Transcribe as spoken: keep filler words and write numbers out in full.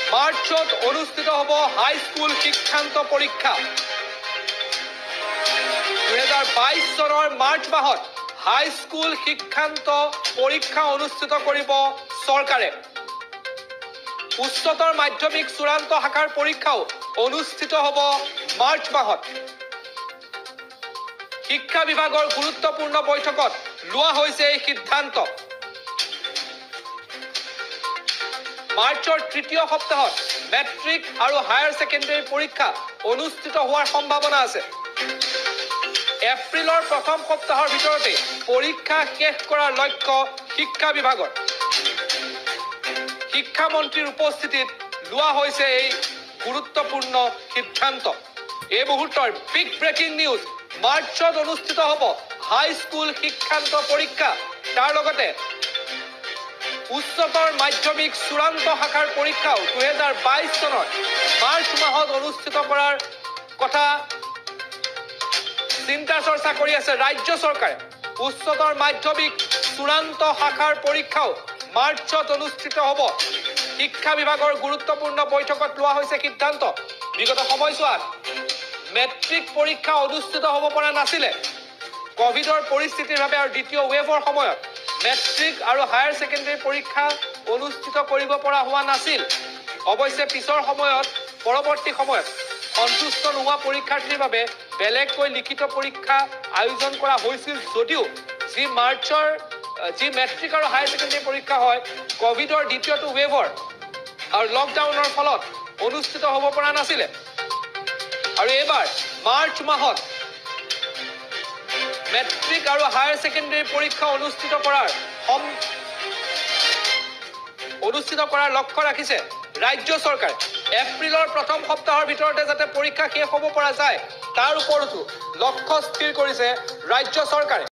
মাৰ্চত অনুষ্ঠিত হ'ব হাইস্কুল শিক্ষান্ত পৰীক্ষা। দুহেজাৰ বাইশ চনৰ মাৰ্চ মাহত হাইস্কুল শিক্ষান্ত পৰীক্ষা অনুষ্ঠিত কৰিব চৰকাৰে। উচ্চতৰ মাধ্যমিক চূড়ান্ত শাখাৰ পৰীক্ষাও অনুষ্ঠিত হ'ব মাৰ্চ মাহত। শিক্ষা বিভাগৰ গুৰুত্বপূৰ্ণ বৈঠকত লোৱা হৈছে এই সিদ্ধান্ত। মাৰ্চৰ তৃতীয় সপ্তাহত মেট্ৰিক আৰু হায়াৰ ছেকেণ্ডেৰী পৰীক্ষা অনুষ্ঠিত হোৱাৰ সম্ভাৱনা আছে। এপ্ৰিলৰ প্ৰথম সপ্তাহৰ ভিতৰতে পৰীক্ষা শেষ কৰাৰ লক্ষ্য শিক্ষা বিভাগৰ। শিক্ষামন্ত্ৰীৰ উপস্থিতিত লোৱা হৈছে এই গুৰুত্বপূৰ্ণ সিদ্ধান্ত। এই মুহূৰ্তৰ বিগ ব্ৰেকিং নিউজ, মাৰ্চত অনুষ্ঠিত হ'ব হাইস্কুল শিক্ষান্ত পৰীক্ষা। তাৰ লগতে উচ্চতৰ মাধ্যমিক চূড়ান্ত শাখাৰ পৰীক্ষাও দুহেজাৰ বাইশ চনৰ মাৰ্চ মাহত অনুষ্ঠিত কৰাৰ কথা চিন্তা চৰ্চা কৰি আছে ৰাজ্য চৰকাৰে। উচ্চতৰ মাধ্যমিক চূড়ান্ত শাখাৰ পৰীক্ষাও মাৰ্চত অনুষ্ঠিত হ'ব। শিক্ষা বিভাগৰ গুৰুত্বপূৰ্ণ বৈঠকত লোৱা হৈছে সিদ্ধান্ত। বিগত সময়ছোৱাত মেট্ৰিক পৰীক্ষা অনুষ্ঠিত হ'ব পৰা নাছিলে। কভিডৰ পৰিস্থিতিৰ বাবে আৰু দ্বিতীয় ৱেভৰ সময়ত মেট্ৰিক আৰু হায়াৰ ছেকেণ্ডেৰী পৰীক্ষা অনুষ্ঠিত কৰিব পৰা হোৱা নাছিল। অৱশ্যে পিছৰ সময়ত পৰৱৰ্তী সময়ত সন্তুষ্ট নোহোৱা পৰীক্ষাৰ্থীৰ বাবে বেলেগকৈ লিখিত পৰীক্ষা আয়োজন কৰা হৈছিল যদিও যি মাৰ্চৰ যি মেট্ৰিক আৰু হায়াৰ ছেকেণ্ডেৰী পৰীক্ষা হয় কভিডৰ দ্বিতীয়টো ৱেভৰ আৰু লকডাউনৰ ফলত অনুষ্ঠিত হ'ব পৰা নাছিলে। আৰু এইবাৰ মাৰ্চ মাহত মেট্ৰিক আৰু হায়াৰ ছেকেণ্ডেৰী পৰীক্ষা অনুষ্ঠিত কৰাৰ সম অনুষ্ঠিত কৰাৰ লক্ষ্য ৰাখিছে ৰাজ্য চৰকাৰে। এপ্ৰিলৰ প্ৰথম সপ্তাহৰ ভিতৰতে যাতে পৰীক্ষা শেষ হ'ব পৰা যায় তাৰ ওপৰতো লক্ষ্য স্থিৰ কৰিছে ৰাজ্য চৰকাৰে।